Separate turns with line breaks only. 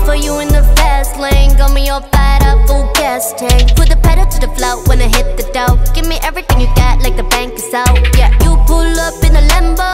for you in the fast lane. Got me all fired up, full gas tank. Put the pedal to the floor when I hit the dough. Give me everything you got like the bank is out. Yeah, you pull up in a Lambo.